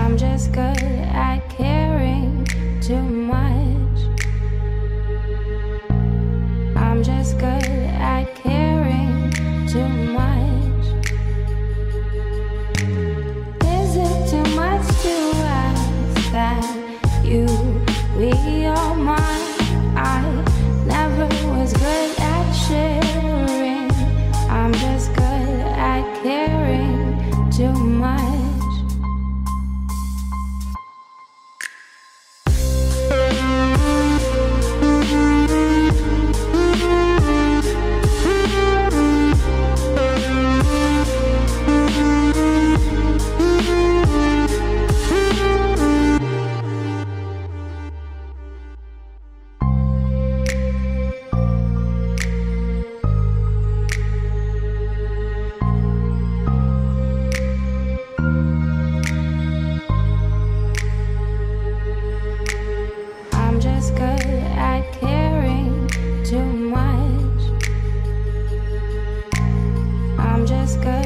just good at caring too much. I'm just good at caring too much. Is it too much to ask that you be all mine? I never was good at sharing. I'm just good at caring too much. I'm just good at caring too much. I'm just good